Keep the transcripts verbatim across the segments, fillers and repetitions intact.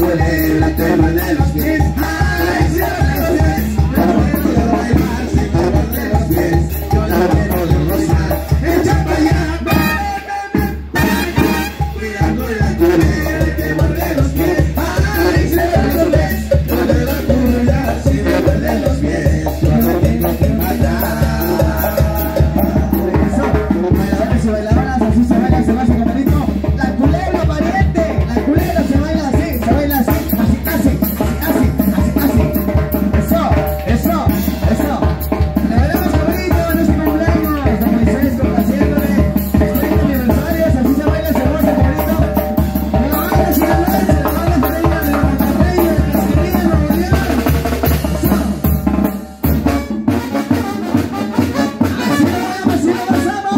culebra te muerde los pies. Ay, si muerde los pies, yo no quiero bailar, si me muerde los pies, yo no quiero gozar. Echa pa' allá, cuidado con la culebra que muerde los pies. Ay, si muerde los pies, yo no la curar, si me muerde los pies, yo no tengo que matar. Bailadores y bailadoras, así se baila, se baila, camarito. La culebra, pariente, la culebra se baila así, se baila así, así, así, así, así, así. Eso, eso, eso. Le bailamos, camarito, en este cumpleaños, don Moisés complaciéndole. treinta aniversarios, así se baila, se baila, camarito. Me la baila, si la baila, se la baila, se baila, de la Monterrey, de la Casquería, de Nuevo León. Eso. Así lo vamos, así lo pasamos.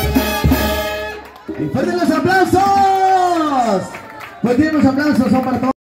¡Fuertes los aplausos! Fuertes los aplausos son para todos.